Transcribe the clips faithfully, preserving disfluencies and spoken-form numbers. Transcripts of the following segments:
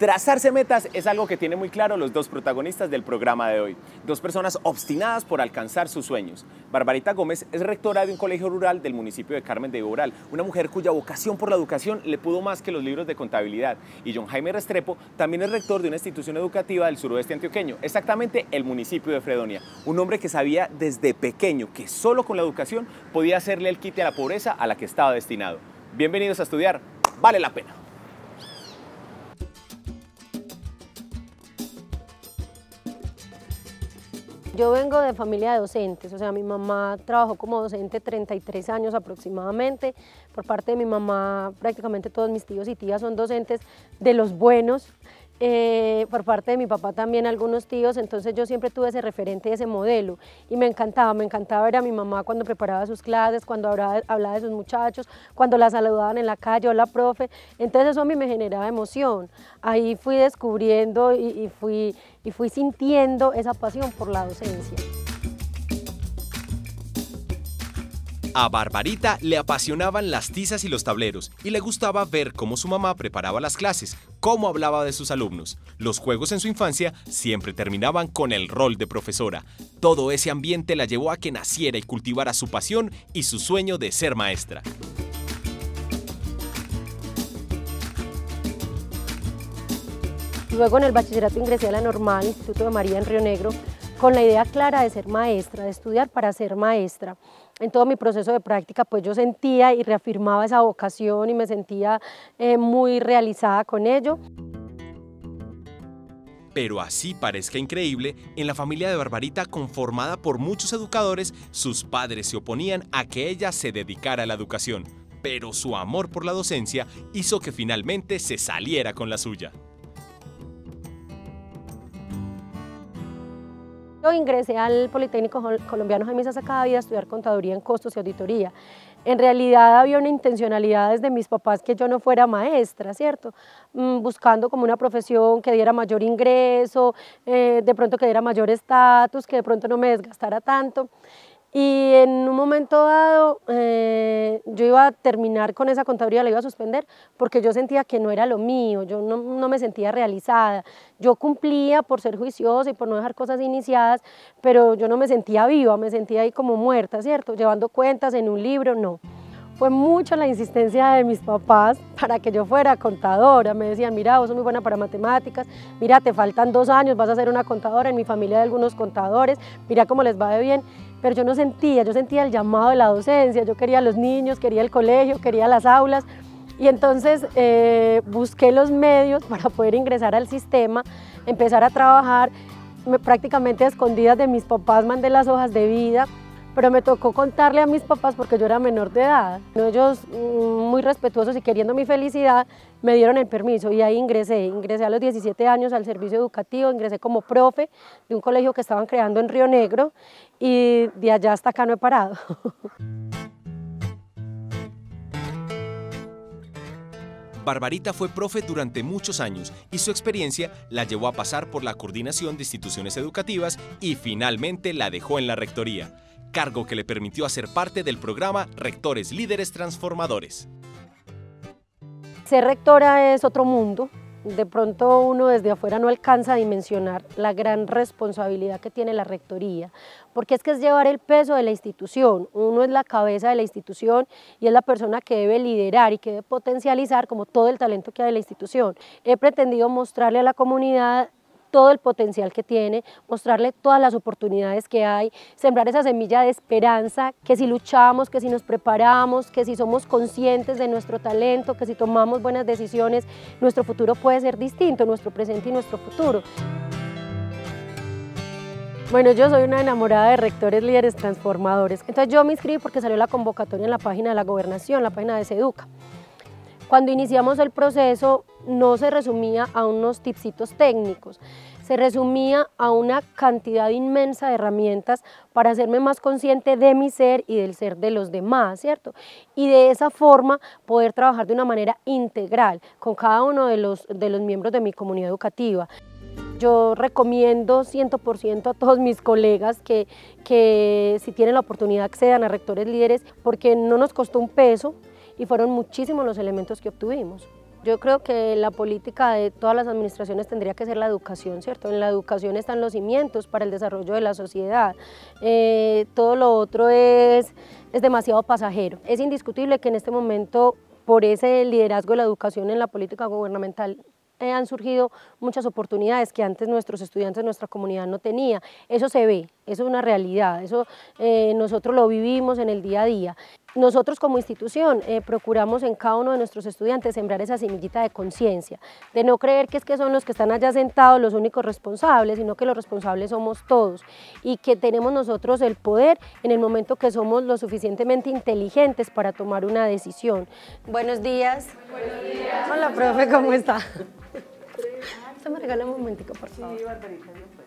Trazarse metas es algo que tienen muy claro los dos protagonistas del programa de hoy. Dos personas obstinadas por alcanzar sus sueños. Barbarita Gómez es rectora de un colegio rural del municipio de Carmen de Viboral, una mujer cuya vocación por la educación le pudo más que los libros de contabilidad. Y John Jaime Restrepo también es rector de una institución educativa del suroeste antioqueño, exactamente el municipio de Fredonia. Un hombre que sabía desde pequeño que solo con la educación podía hacerle el quite a la pobreza a la que estaba destinado. Bienvenidos a Estudiar Vale la Pena. Yo vengo de familia de docentes, o sea, mi mamá trabajó como docente treinta y tres años aproximadamente. Por parte de mi mamá, prácticamente todos mis tíos y tías son docentes de los buenos. Eh, por parte de mi papá también algunos tíos, entonces yo siempre tuve ese referente, ese modelo, y me encantaba, me encantaba ver a mi mamá cuando preparaba sus clases, cuando hablaba, hablaba de sus muchachos, cuando la saludaban en la calle, hola profe, entonces eso a mí me generaba emoción. Ahí fui descubriendo y, y, fui, y fui sintiendo esa pasión por la docencia. A Barbarita le apasionaban las tizas y los tableros y le gustaba ver cómo su mamá preparaba las clases, cómo hablaba de sus alumnos. Los juegos en su infancia siempre terminaban con el rol de profesora. Todo ese ambiente la llevó a que naciera y cultivara su pasión y su sueño de ser maestra. Luego en el bachillerato ingresé a la Normal, Instituto de María en Río Negro, con la idea clara de ser maestra, de estudiar para ser maestra. En todo mi proceso de práctica pues yo sentía y reafirmaba esa vocación y me sentía eh, muy realizada con ello. Pero así parezca increíble, en la familia de Barbarita, conformada por muchos educadores, sus padres se oponían a que ella se dedicara a la educación. Pero su amor por la docencia hizo que finalmente se saliera con la suya. Yo ingresé al Politécnico Colombiano Jaime Sacadavida a estudiar contaduría en costos y auditoría. En realidad había una intencionalidad desde mis papás que yo no fuera maestra, ¿cierto? Buscando como una profesión que diera mayor ingreso, eh, de pronto que diera mayor estatus, que de pronto no me desgastara tanto. Y en un momento dado eh, yo iba a terminar con esa contaduría, la iba a suspender porque yo sentía que no era lo mío, yo no, no me sentía realizada. Yo cumplía por ser juiciosa y por no dejar cosas iniciadas, pero yo no me sentía viva, me sentía ahí como muerta, ¿cierto? Llevando cuentas en un libro, no. Fue mucho la insistencia de mis papás para que yo fuera contadora. Me decían, mira, vos sos muy buena para matemáticas, mira, te faltan dos años, vas a ser una contadora. En mi familia hay algunos contadores, mira cómo les va de bien. Pero yo no sentía, yo sentía el llamado de la docencia, yo quería a los niños, quería el colegio, quería las aulas. Y entonces eh, busqué los medios para poder ingresar al sistema, empezar a trabajar, me, prácticamente a escondidas de mis papás mandé las hojas de vida, pero me tocó contarle a mis papás porque yo era menor de edad. Ellos, muy respetuosos y queriendo mi felicidad, me dieron el permiso y ahí ingresé. Ingresé a los diecisiete años al servicio educativo, ingresé como profe de un colegio que estaban creando en Río Negro y de allá hasta acá no he parado. Barbarita fue profe durante muchos años y su experiencia la llevó a pasar por la coordinación de instituciones educativas y finalmente la dejó en la rectoría, cargo que le permitió hacer parte del programa Rectores Líderes Transformadores. Ser rectora es otro mundo. De pronto uno desde afuera no alcanza a dimensionar la gran responsabilidad que tiene la rectoría, porque es que es llevar el peso de la institución, uno es la cabeza de la institución y es la persona que debe liderar y que debe potencializar como todo el talento que hay de la institución. He pretendido mostrarle a la comunidad todo el potencial que tiene, mostrarle todas las oportunidades que hay, sembrar esa semilla de esperanza, que si luchamos, que si nos preparamos, que si somos conscientes de nuestro talento, que si tomamos buenas decisiones, nuestro futuro puede ser distinto, nuestro presente y nuestro futuro. Bueno, yo soy una enamorada de Rectores Líderes Transformadores, entonces yo me inscribí porque salió la convocatoria en la página de la Gobernación, la página de Seduca. Cuando iniciamos el proceso no se resumía a unos tipsitos técnicos, se resumía a una cantidad inmensa de herramientas para hacerme más consciente de mi ser y del ser de los demás, ¿cierto? Y de esa forma poder trabajar de una manera integral con cada uno de los, de los miembros de mi comunidad educativa. Yo recomiendo cien por ciento a todos mis colegas que, que si tienen la oportunidad accedan a Rectores Líderes porque no nos costó un peso y fueron muchísimos los elementos que obtuvimos. Yo creo que la política de todas las administraciones tendría que ser la educación, ¿cierto? En la educación están los cimientos para el desarrollo de la sociedad. Eh, todo lo otro es, es demasiado pasajero. Es indiscutible que en este momento, por ese liderazgo de la educación en la política gubernamental, eh, han surgido muchas oportunidades que antes nuestros estudiantes, nuestra comunidad no tenía. Eso se ve, eso es una realidad, eso eh, nosotros lo vivimos en el día a día. Nosotros como institución eh, procuramos en cada uno de nuestros estudiantes sembrar esa semillita de conciencia, de no creer que es que son los que están allá sentados los únicos responsables, sino que los responsables somos todos y que tenemos nosotros el poder en el momento que somos lo suficientemente inteligentes para tomar una decisión. Buenos días. Buenos días. Hola, profe, ¿cómo está? Usted me regala un momentico, por favor. Sí, Barbarita.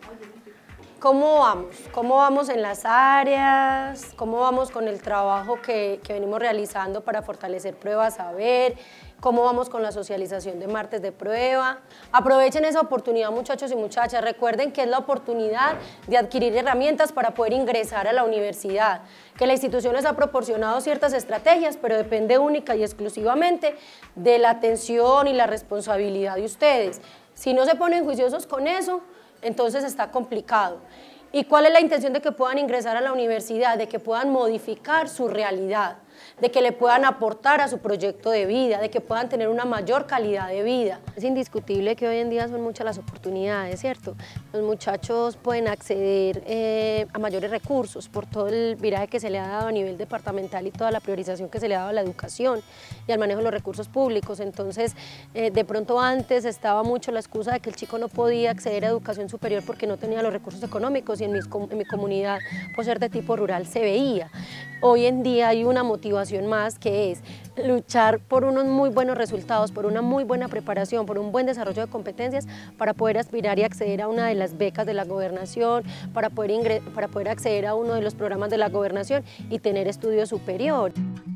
¿Cómo vamos? ¿Cómo vamos en las áreas? ¿Cómo vamos con el trabajo que, que venimos realizando para fortalecer pruebas saber? ¿Cómo vamos con la socialización de martes de prueba? Aprovechen esa oportunidad, muchachos y muchachas. Recuerden que es la oportunidad de adquirir herramientas para poder ingresar a la universidad. Que la institución les ha proporcionado ciertas estrategias, pero depende única y exclusivamente de la atención y la responsabilidad de ustedes. Si no se ponen juiciosos con eso, entonces está complicado. ¿Y cuál es la intención de que puedan ingresar a la universidad? De que puedan modificar su realidad, de que le puedan aportar a su proyecto de vida, de que puedan tener una mayor calidad de vida. Es indiscutible que hoy en día son muchas las oportunidades, ¿cierto? Los muchachos pueden acceder eh, a mayores recursos por todo el viraje que se le ha dado a nivel departamental y toda la priorización que se le ha dado a la educación y al manejo de los recursos públicos. Entonces, eh, de pronto antes estaba mucho la excusa de que el chico no podía acceder a educación superior porque no tenía los recursos económicos y en, mis, en mi comunidad, por ser de tipo rural, se veía. Hoy en día hay una motivación más que es luchar por unos muy buenos resultados, por una muy buena preparación, por un buen desarrollo de competencias para poder aspirar y acceder a una de las becas de la gobernación, para poder, ingre- para poder acceder a uno de los programas de la gobernación y tener estudio superior.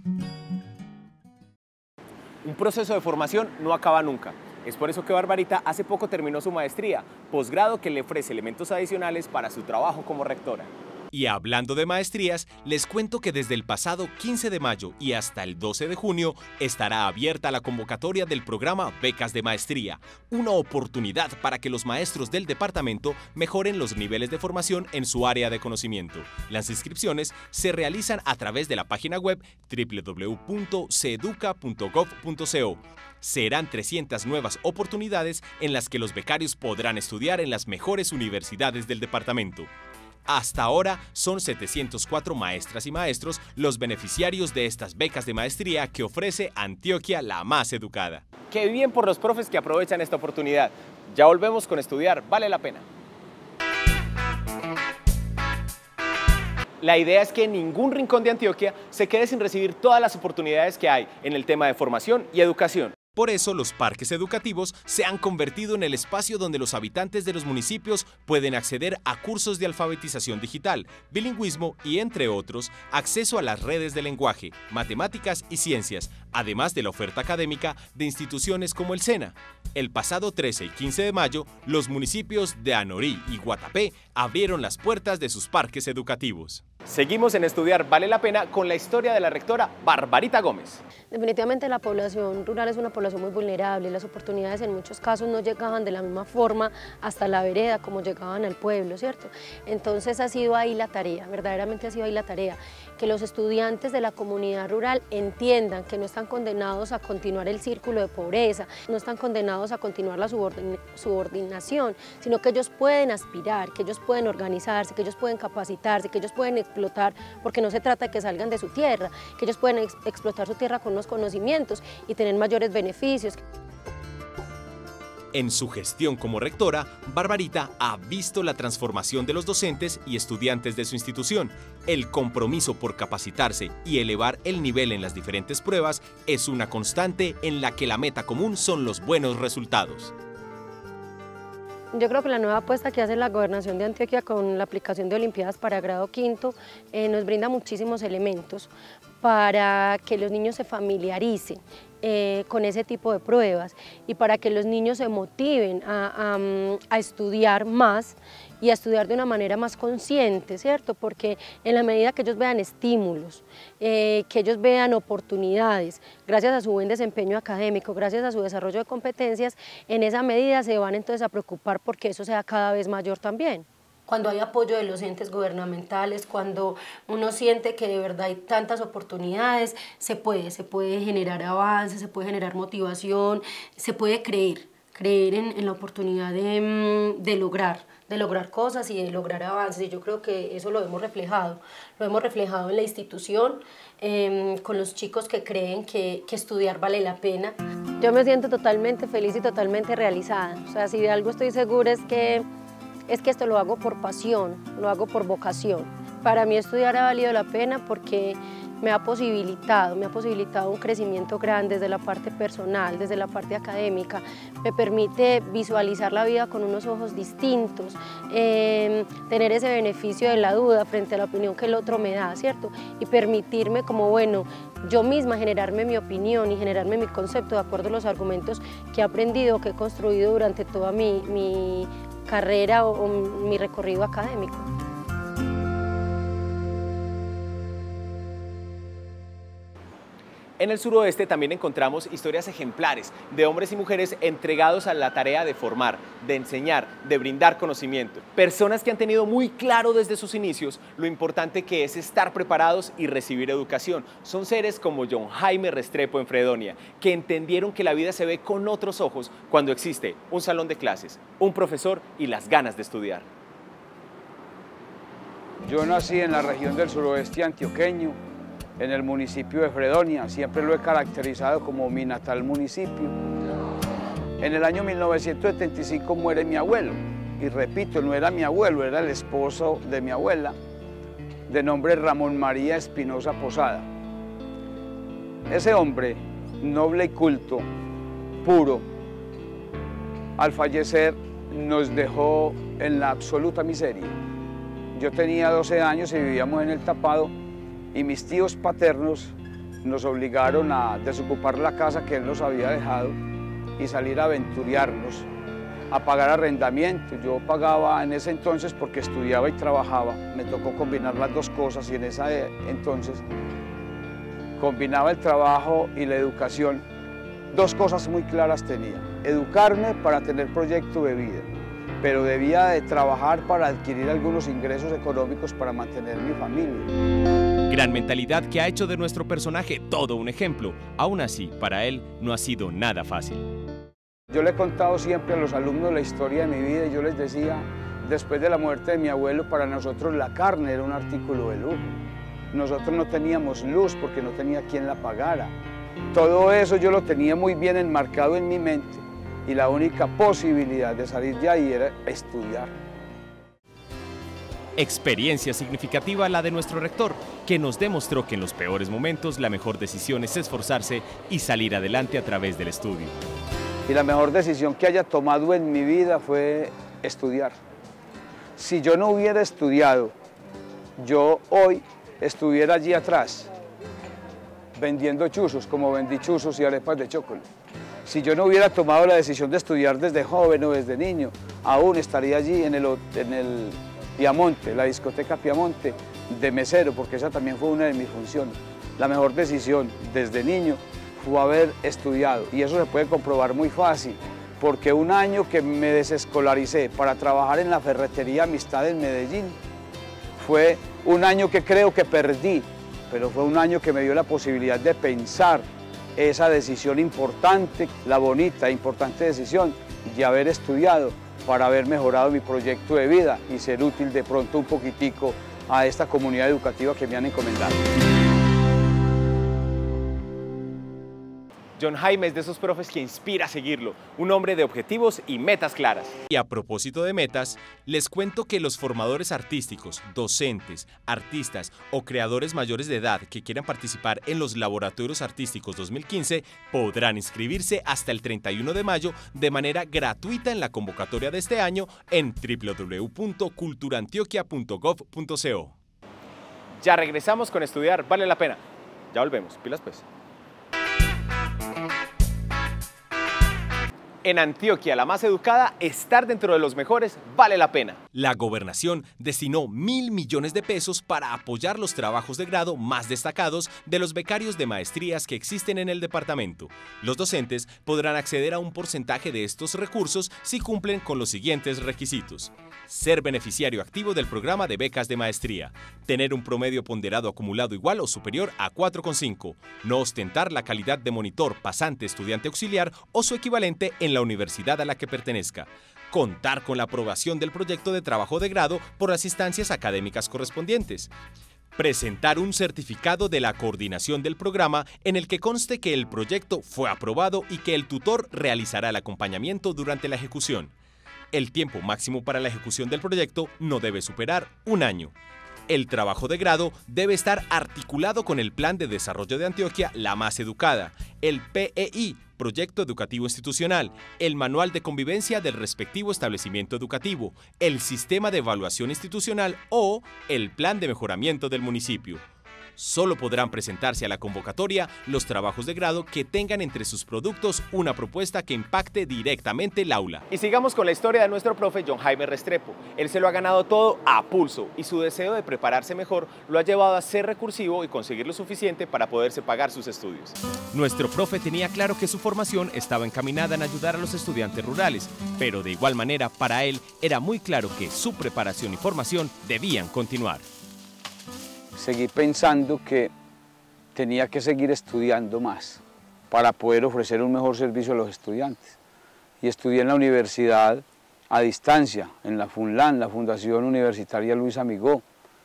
Un proceso de formación no acaba nunca. Es por eso que Barbarita hace poco terminó su maestría, posgrado que le ofrece elementos adicionales para su trabajo como rectora. Y hablando de maestrías, les cuento que desde el pasado quince de mayo y hasta el doce de junio estará abierta la convocatoria del programa Becas de Maestría, una oportunidad para que los maestros del departamento mejoren los niveles de formación en su área de conocimiento. Las inscripciones se realizan a través de la página web doble u doble u doble u punto ceduca punto gov punto co. Serán trescientas nuevas oportunidades en las que los becarios podrán estudiar en las mejores universidades del departamento. Hasta ahora son setecientos cuatro maestras y maestros los beneficiarios de estas becas de maestría que ofrece Antioquia la más educada. Qué bien por los profes que aprovechan esta oportunidad. Ya volvemos con Estudiar Vale la Pena. La idea es que ningún rincón de Antioquia se quede sin recibir todas las oportunidades que hay en el tema de formación y educación. Por eso, los parques educativos se han convertido en el espacio donde los habitantes de los municipios pueden acceder a cursos de alfabetización digital, bilingüismo y, entre otros, acceso a las redes de lenguaje, matemáticas y ciencias, además de la oferta académica de instituciones como el SENA. El pasado trece y quince de mayo, los municipios de Anorí y Guatapé abrieron las puertas de sus parques educativos. Seguimos en Estudiar Vale la Pena con la historia de la rectora Barbarita Gómez. Definitivamente la población rural es una población muy vulnerable, las oportunidades en muchos casos no llegaban de la misma forma hasta la vereda como llegaban al pueblo, ¿cierto? Entonces ha sido ahí la tarea, verdaderamente ha sido ahí la tarea, que los estudiantes de la comunidad rural entiendan que no están condenados a continuar el círculo de pobreza, no están condenados a continuar la subordin- subordinación, sino que ellos pueden aspirar, que ellos pueden organizarse, que ellos pueden capacitarse, que ellos pueden explotar, porque no se trata de que salgan de su tierra, que ellos pueden ex- explotar su tierra con unos conocimientos y tener mayores beneficios. En su gestión como rectora, Barbarita ha visto la transformación de los docentes y estudiantes de su institución. El compromiso por capacitarse y elevar el nivel en las diferentes pruebas es una constante en la que la meta común son los buenos resultados. Yo creo que la nueva apuesta que hace la Gobernación de Antioquia con la aplicación de Olimpiadas para grado quinto eh, nos brinda muchísimos elementos para que los niños se familiaricen eh, con ese tipo de pruebas y para que los niños se motiven a, a, a estudiar más y a estudiar de una manera más consciente, ¿cierto? Porque en la medida que ellos vean estímulos, eh, que ellos vean oportunidades, gracias a su buen desempeño académico, gracias a su desarrollo de competencias, en esa medida se van entonces a preocupar porque eso sea cada vez mayor también. Cuando hay apoyo de los entes gubernamentales, cuando uno siente que de verdad hay tantas oportunidades, se puede, se puede generar avances, se puede generar motivación, se puede creer, creer en, en la oportunidad de, de lograr, de lograr cosas y de lograr avances. Y yo creo que eso lo hemos reflejado, lo hemos reflejado en la institución, eh, con los chicos que creen que, que estudiar vale la pena. Yo me siento totalmente feliz y totalmente realizada. O sea, si de algo estoy segura es que es que esto lo hago por pasión, lo hago por vocación. Para mí estudiar ha valido la pena porque me ha posibilitado, me ha posibilitado un crecimiento grande desde la parte personal, desde la parte académica, me permite visualizar la vida con unos ojos distintos, eh, tener ese beneficio de la duda frente a la opinión que el otro me da, ¿cierto? Y permitirme como, bueno, yo misma generarme mi opinión y generarme mi concepto de acuerdo a los argumentos que he aprendido, que he construido durante toda mi, mi carrera o, o mi recorrido académico. En el suroeste también encontramos historias ejemplares de hombres y mujeres entregados a la tarea de formar, de enseñar, de brindar conocimiento. Personas que han tenido muy claro desde sus inicios lo importante que es estar preparados y recibir educación. Son seres como John Jaime Restrepo en Fredonia, que entendieron que la vida se ve con otros ojos cuando existe un salón de clases, un profesor y las ganas de estudiar. Yo nací en la región del suroeste antioqueño, en el municipio de Fredonia, siempre lo he caracterizado como mi natal municipio. En el año mil novecientos setenta y cinco muere mi abuelo, y repito, no era mi abuelo, era el esposo de mi abuela, de nombre Ramón María Espinosa Posada. Ese hombre, noble y culto, puro, al fallecer nos dejó en la absoluta miseria. Yo tenía doce años y vivíamos en el Tapado, y mis tíos paternos nos obligaron a desocupar la casa que él nos había dejado y salir a aventurearnos, a pagar arrendamiento. Yo pagaba en ese entonces porque estudiaba y trabajaba, me tocó combinar las dos cosas y en ese entonces combinaba el trabajo y la educación. Dos cosas muy claras tenía: educarme para tener proyecto de vida, pero debía de trabajar para adquirir algunos ingresos económicos para mantener mi familia. Gran mentalidad que ha hecho de nuestro personaje todo un ejemplo. Aún así, para él no ha sido nada fácil. Yo le he contado siempre a los alumnos la historia de mi vida y yo les decía, después de la muerte de mi abuelo, para nosotros la carne era un artículo de lujo. Nosotros no teníamos luz porque no tenía quien la pagara. Todo eso yo lo tenía muy bien enmarcado en mi mente y la única posibilidad de salir de ahí era estudiar. Experiencia significativa la de nuestro rector, que nos demostró que en los peores momentos la mejor decisión es esforzarse y salir adelante a través del estudio. Y la mejor decisión que haya tomado en mi vida fue estudiar. Si yo no hubiera estudiado, yo hoy estuviera allí atrás, vendiendo chuzos, como vendí chuzos y arepas de chocolate. Si yo no hubiera tomado la decisión de estudiar desde joven o desde niño, aún estaría allí en el, en el Piamonte, la discoteca Piamonte, de mesero, porque esa también fue una de mis funciones. La mejor decisión desde niño fue haber estudiado, y eso se puede comprobar muy fácil, porque un año que me desescolaricé para trabajar en la ferretería Amistad en Medellín, fue un año que creo que perdí, pero fue un año que me dio la posibilidad de pensar esa decisión importante, la bonita e importante decisión de haber estudiado para haber mejorado mi proyecto de vida y ser útil de pronto un poquitico a esta comunidad educativa que me han encomendado. John Jaime es de esos profes que inspira a seguirlo, un hombre de objetivos y metas claras. Y a propósito de metas, les cuento que los formadores artísticos, docentes, artistas o creadores mayores de edad que quieran participar en los Laboratorios Artísticos dos mil quince podrán inscribirse hasta el treinta y uno de mayo de manera gratuita en la convocatoria de este año en w w w punto cultura antioquia punto gov punto co. Ya regresamos con Estudiar Vale la Pena. Ya volvemos. Pilas pues. Thank you. En Antioquia, la más educada, estar dentro de los mejores vale la pena. La gobernación destinó mil millones de pesos para apoyar los trabajos de grado más destacados de los becarios de maestrías que existen en el departamento. Los docentes podrán acceder a un porcentaje de estos recursos si cumplen con los siguientes requisitos: ser beneficiario activo del programa de becas de maestría, tener un promedio ponderado acumulado igual o superior a cuatro coma cinco, no ostentar la calidad de monitor, pasante, estudiante auxiliar o su equivalente en la universidad a la que pertenezca, contar con la aprobación del proyecto de trabajo de grado por las instancias académicas correspondientes, presentar un certificado de la coordinación del programa en el que conste que el proyecto fue aprobado y que el tutor realizará el acompañamiento durante la ejecución. El tiempo máximo para la ejecución del proyecto no debe superar un año. El trabajo de grado debe estar articulado con el Plan de Desarrollo de Antioquia La Más Educada, el P E I, Proyecto Educativo Institucional, el Manual de Convivencia del respectivo establecimiento educativo, el Sistema de Evaluación Institucional o el Plan de Mejoramiento del municipio. Solo podrán presentarse a la convocatoria los trabajos de grado que tengan entre sus productos una propuesta que impacte directamente el aula. Y sigamos con la historia de nuestro profe John Jaime Restrepo. Él se lo ha ganado todo a pulso y su deseo de prepararse mejor lo ha llevado a ser recursivo y conseguir lo suficiente para poderse pagar sus estudios. Nuestro profe tenía claro que su formación estaba encaminada en ayudar a los estudiantes rurales, pero de igual manera para él era muy claro que su preparación y formación debían continuar. Seguí pensando que tenía que seguir estudiando más para poder ofrecer un mejor servicio a los estudiantes. Y estudié en la universidad a distancia, en la FUNLAN, la Fundación Universitaria Luis Amigó,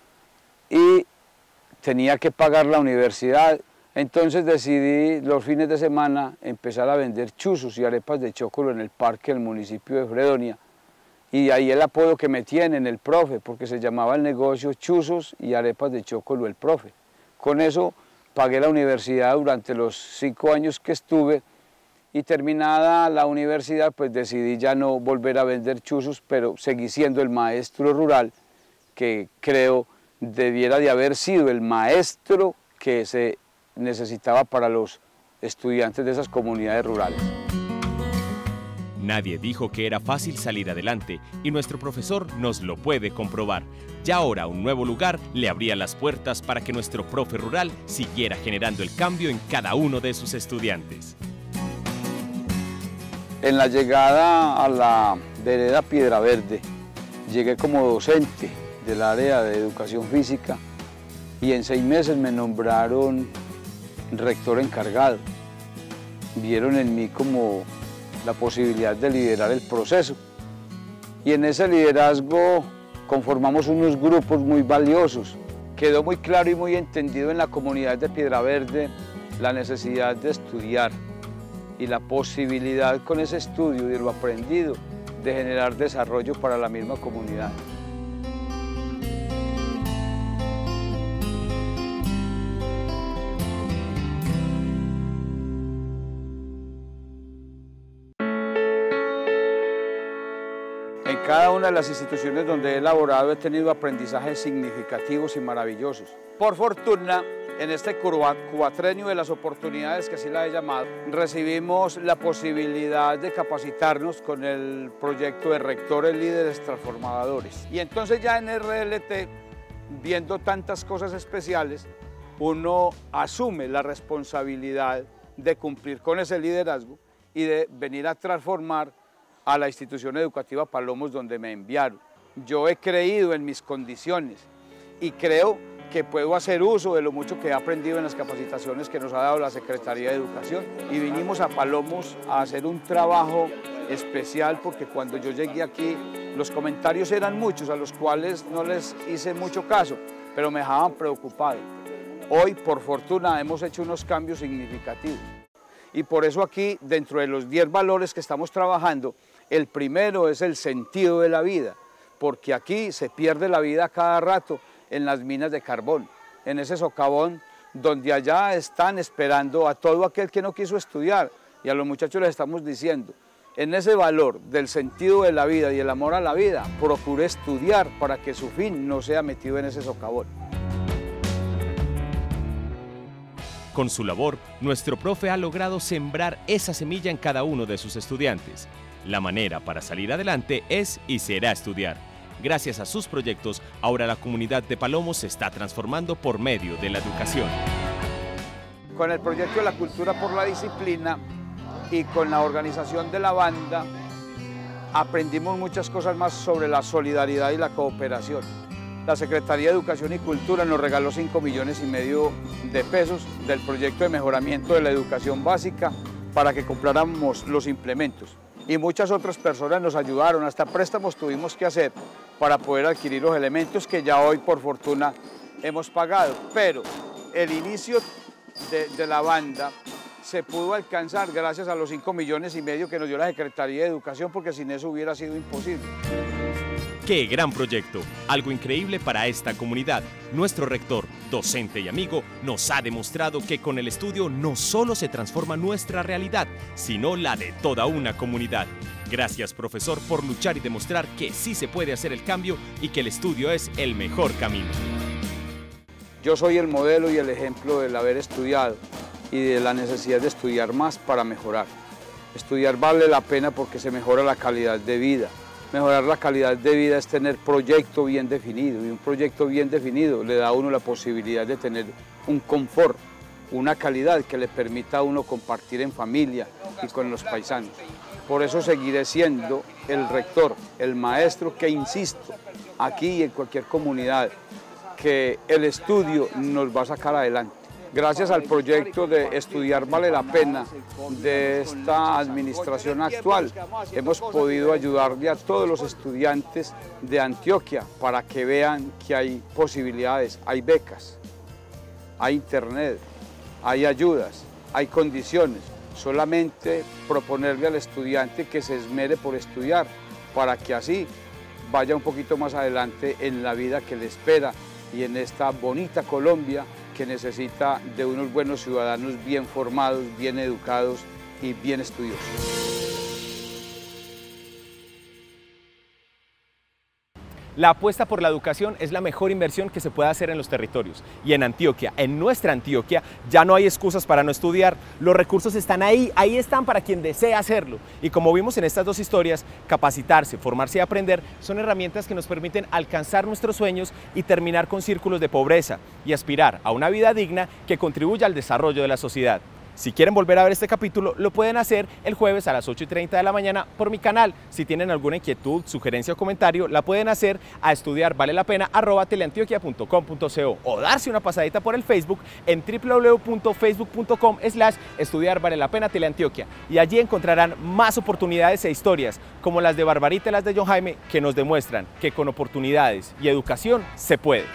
y tenía que pagar la universidad. Entonces decidí los fines de semana empezar a vender chuzos y arepas de chocolo en el parque del municipio de Fredonia. Y ahí el apodo que me tienen, el profe, porque se llamaba el negocio Chuzos y Arepas de Chocolo, el profe. Con eso pagué la universidad durante los cinco años que estuve y terminada la universidad pues decidí ya no volver a vender chuzos, pero seguí siendo el maestro rural que creo debiera de haber sido el maestro que se necesitaba para los estudiantes de esas comunidades rurales. Nadie dijo que era fácil salir adelante y nuestro profesor nos lo puede comprobar. Ya ahora un nuevo lugar le abría las puertas para que nuestro profe rural siguiera generando el cambio en cada uno de sus estudiantes. En la llegada a la vereda Piedra Verde, llegué como docente del área de educación física y en seis meses me nombraron rector encargado. Vieron en mí como la posibilidad de liderar el proceso. Y en ese liderazgo conformamos unos grupos muy valiosos. Quedó muy claro y muy entendido en la comunidad de Piedra Verde la necesidad de estudiar y la posibilidad con ese estudio y de lo aprendido de generar desarrollo para la misma comunidad. En cada una de las instituciones donde he laborado he tenido aprendizajes significativos y maravillosos. Por fortuna, en este cuatrenio de las oportunidades, que así la he llamado, recibimos la posibilidad de capacitarnos con el proyecto de Rectores Líderes Transformadores. Y entonces ya en R L T, viendo tantas cosas especiales, uno asume la responsabilidad de cumplir con ese liderazgo y de venir a transformar a la institución educativa Palomos donde me enviaron. Yo he creído en mis condiciones y creo que puedo hacer uso de lo mucho que he aprendido en las capacitaciones que nos ha dado la Secretaría de Educación y vinimos a Palomos a hacer un trabajo especial porque cuando yo llegué aquí los comentarios eran muchos a los cuales no les hice mucho caso, pero me dejaban preocupado. Hoy, por fortuna, hemos hecho unos cambios significativos y por eso aquí, dentro de los diez valores que estamos trabajando, el primero es el sentido de la vida, porque aquí se pierde la vida cada rato en las minas de carbón, en ese socavón donde allá están esperando a todo aquel que no quiso estudiar y a los muchachos les estamos diciendo, en ese valor del sentido de la vida y el amor a la vida, procure estudiar para que su fin no sea metido en ese socavón. Con su labor, nuestro profe ha logrado sembrar esa semilla en cada uno de sus estudiantes. La manera para salir adelante es y será estudiar. Gracias a sus proyectos, ahora la comunidad de Palomo se está transformando por medio de la educación. Con el proyecto de la cultura por la disciplina y con la organización de la banda, aprendimos muchas cosas más sobre la solidaridad y la cooperación. La Secretaría de Educación y Cultura nos regaló cinco millones y medio de pesos del proyecto de mejoramiento de la educación básica para que compráramos los implementos. Y muchas otras personas nos ayudaron, hasta préstamos tuvimos que hacer para poder adquirir los elementos que ya hoy por fortuna hemos pagado. Pero el inicio de, de la banda se pudo alcanzar gracias a los cinco millones y medio que nos dio la Secretaría de Educación, porque sin eso hubiera sido imposible. ¡Qué gran proyecto! Algo increíble para esta comunidad. Nuestro rector, docente y amigo, nos ha demostrado que con el estudio no solo se transforma nuestra realidad, sino la de toda una comunidad. Gracias, profesor, por luchar y demostrar que sí se puede hacer el cambio y que el estudio es el mejor camino. Yo soy el modelo y el ejemplo del haber estudiado y de la necesidad de estudiar más para mejorar. Estudiar vale la pena porque se mejora la calidad de vida. Mejorar la calidad de vida es tener proyecto bien definido, y un proyecto bien definido le da a uno la posibilidad de tener un confort, una calidad que le permita a uno compartir en familia y con los paisanos. Por eso seguiré siendo el rector, el maestro que insisto aquí y en cualquier comunidad que el estudio nos va a sacar adelante. Gracias al proyecto de Estudiar Vale la Pena de esta administración actual, hemos podido ayudarle a todos los estudiantes de Antioquia para que vean que hay posibilidades, hay becas, hay internet, hay ayudas, hay condiciones. Solamente proponerle al estudiante que se esmere por estudiar para que así vaya un poquito más adelante en la vida que le espera y en esta bonita Colombia que necesita de unos buenos ciudadanos bien formados, bien educados y bien estudiosos. La apuesta por la educación es la mejor inversión que se puede hacer en los territorios. Y en Antioquia, en nuestra Antioquia, ya no hay excusas para no estudiar. Los recursos están ahí, ahí están para quien desea hacerlo. Y como vimos en estas dos historias, capacitarse, formarse y aprender son herramientas que nos permiten alcanzar nuestros sueños y terminar con círculos de pobreza y aspirar a una vida digna que contribuya al desarrollo de la sociedad. Si quieren volver a ver este capítulo, lo pueden hacer el jueves a las ocho y treinta de la mañana por mi canal. Si tienen alguna inquietud, sugerencia o comentario, la pueden hacer a estudiarvalelapena arroba teleantioquia punto com punto co o darse una pasadita por el Facebook en w w w punto facebook punto com slash estudiarvalelapena teleantioquia, y allí encontrarán más oportunidades e historias como las de Barbarita y las de John Jaime, que nos demuestran que con oportunidades y educación se puede.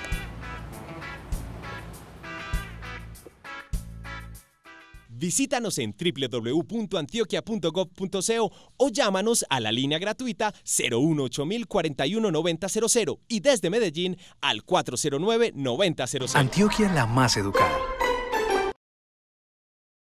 Visítanos en w w w punto antioquia punto gov punto co o llámanos a la línea gratuita cero uno ocho mil cuarenta y uno noventa cero cero y desde Medellín al cuatro cero nueve noventa cero cero. Antioquia la más educada.